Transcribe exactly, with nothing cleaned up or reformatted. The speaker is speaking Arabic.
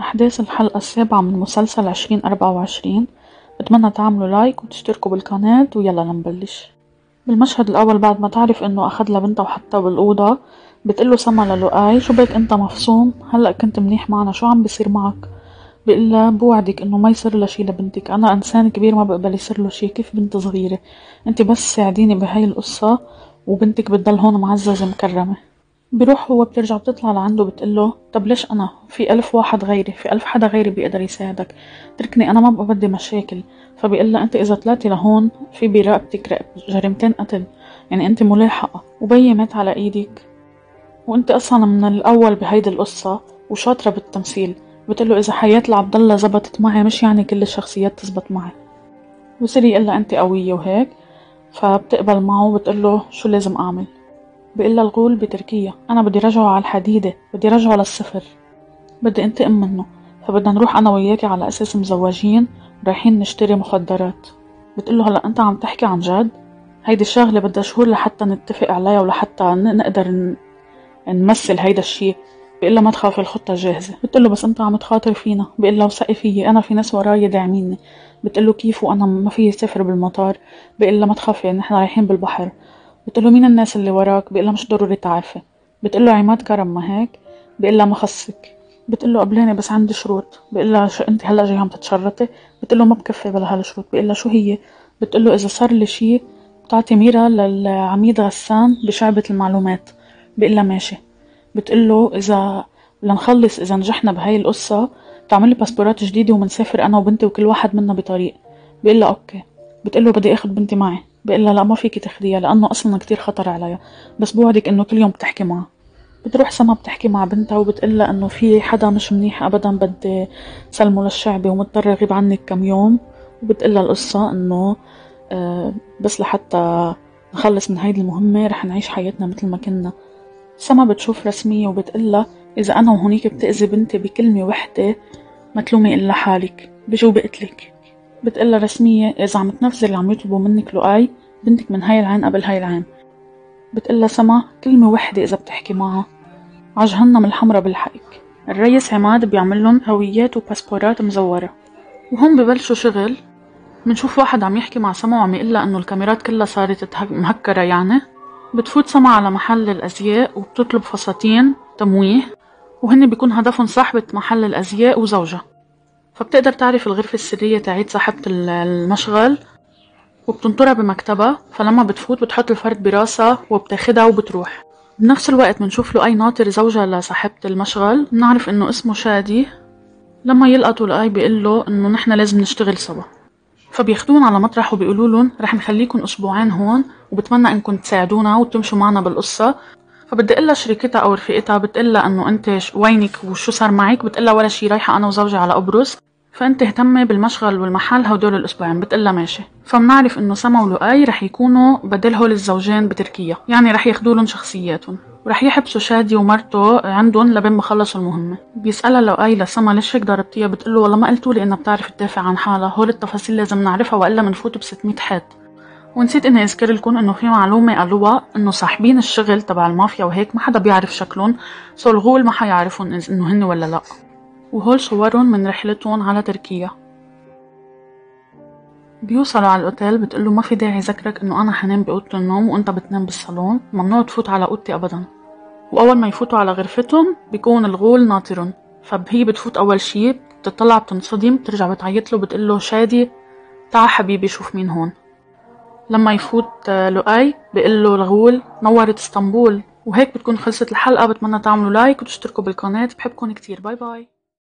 أحداث الحلقة السابعة من مسلسل عشرين أربعة وعشرين. بتمنى تعملوا لايك وتشتركوا بالقناة ويلا نبلش. بالمشهد الأول بعد ما تعرف إنه أخد لبنتها وحطها بالأوضة، بتقله سما للؤي شو بك أنت مفصوم؟ هلأ كنت منيح معنا، شو عم بيصير معك؟ بقلها بوعدك إنه ما يصير لها شي لبنتك، أنا إنسان كبير ما بقبل يصير له شي، كيف بنت صغيرة؟ أنت بس ساعديني بهاي القصة وبنتك بتضل هون معززة مكرمة. بروح هو بترجع بتطلع لعنده بتقله طب ليش أنا؟ في ألف واحد غيري، في ألف حدا غيري بيقدر يساعدك، تركني أنا ما بقى بدي مشاكل. فبيقلها أنت إذا طلعتي لهون في برقبتك رقب جريمتين قتل، يعني أنت ملاحقة وبي مات على إيدك، وأنت أصلا من الأول بهيدي القصة وشاطرة بالتمثيل. بتقله إذا حياة العبد الله زبطت معي مش يعني كل الشخصيات تزبط معي. بصير يقلها أنت قوية وهيك، فبتقبل معه وبتقله شو لازم أعمل. بقلها الغول بتركيا أنا بدي رجعه على الحديدة، بدي رجعه للصفر، بدي انتقم منه، فبدنا نروح أنا وياكي على أساس مزوجين رايحين نشتري مخدرات. بتقله هلأ أنت عم تحكي عن جد؟ هيدي الشغلة بدها شهور لحتى نتفق عليها ولحتى نقدر نمثل هيدا الشي. بقلها ما تخافي الخطة جاهزة. بتقله بس أنت عم تخاطر فينا. بقلها وثقي فيي أنا في ناس وراي داعميني. بتقله كيف وأنا ما في سفر بالمطار؟ بقلها ما تخافي نحن رايحين بالبحر. بتقله مين الناس اللي وراك؟ بقلها مش ضروري تعرفي. بتقله عماد كرم ما هيك؟ بقلها ما خصك. بتقله قبلاني بس عندي شروط. بقلها شو انت هلا جاي عم تتشرطي؟ بتقله ما بكفي بلا هالشروط. بقلها شو هي؟ بتقله اذا صار لي شي بتعطي ميرا للعميد غسان بشعبة المعلومات. بقلها ماشي. بتقله اذا لنخلص اذا نجحنا بهاي القصة تعملي باسبورات جديدة ومنسافر انا وبنتي وكل واحد منا بطريق. بقلها اوكي. بتقله بدي اخد بنتي معي. بقلها لا ما فيكي تاخديها لانه اصلا كتير خطر عليها، بس بوعدك انه كل يوم بتحكي معها. بتروح سما بتحكي مع بنتها وبتقلها انه في حدا مش منيح ابدا بدي سلمه للشعبي ومضطر اغيب عنك كم يوم. وبتقلها القصة انه آه بس لحتى نخلص من هيدي المهمة رح نعيش حياتنا مثل ما كنا. سما بتشوف رسمية وبتقلها اذا انا وهونيك بتأذي بنتي بكلمة وحدة ما تلومي الا حالك، بجي وبقتلك. بتقلها رسمية اذا عم تنفذي اللي عم يطلبوا منك لؤي بنتك من هاي العين قبل هاي العين. بتقلها سما كلمة وحدة اذا بتحكي معها عجهنم الحمرا بالحقك. الريس عماد بيعملن هويات وباسبورات مزورة. وهم ببلشوا شغل منشوف واحد عم يحكي مع سما وعم يقلها انه الكاميرات كلها صارت مهكرة. يعني بتفوت سما على محل الازياء وبتطلب فساتين تمويه، وهن بيكون هدفهم صاحبة محل الازياء وزوجها. فبتقدر تعرف الغرفة السرية تاعت صاحبة المشغل وبتنطرها بمكتبها. فلما بتفوت بتحط الفرد براسها وبتاخدها وبتروح. بنفس الوقت منشوف له أي ناطر زوجها لصاحبة المشغل، بنعرف انه اسمه شادي. لما يلقطوا لؤي بيقله انه نحن لازم نشتغل سوا، فبياخدون على مطرح وبيقولوا لهم رح نخليكم اسبوعين هون وبتمنى انكم تساعدونا وتمشوا معنا بالقصة. فبدي اقلها شريكتها او رفيقتها بتقلها انه انت وينك وشو صار معك؟ بتقلها ولا شي، رايحة انا وزوجي على قبرص، فانت اهتمي بالمشغل والمحل هدول الاسبوعين. بتقلها ماشي. فبنعرف انه سما ولؤي رح يكونوا بدل هول الزوجين بتركيا، يعني رح ياخدولن شخصياتهم ورح يحبسوا شادي ومرته عندهم لبين ما خلصوا المهمة. بيسألها لؤي لسما ليش هيك ضربتيها؟ بتقله والله ما قلتولي انها بتعرف تدافع عن حالها، هول التفاصيل لازم نعرفها والا منفوت بستمية حد. ونسيت اني اذكر لكم انه في معلومة قالوها انه صاحبين الشغل تبع المافيا وهيك ما حدا بيعرف شكلهم، سو الغول ما حيعرفون انه هن ولا لا. وهول صورهم من رحلتهم على تركيا. بيوصلوا على الاوتيل بتقله ما في داعي ذكرك انه انا حنام باوضه النوم وانت بتنام بالصالون، ممنوع تفوت على اوضتي ابدا. واول ما يفوتوا على غرفتهم بيكون الغول ناطرهم. فهي بتفوت اول شي بتطلع بتنصدم بترجع بتعيط له بتقله شادي تعا حبيبي شوف مين هون. لما يفوت لؤي بيقله الغول نورت اسطنبول. وهيك بتكون خلصت الحلقة. بتمنى تعملوا لايك وتشتركوا بالقناة، بحبكم كتير. باي باي.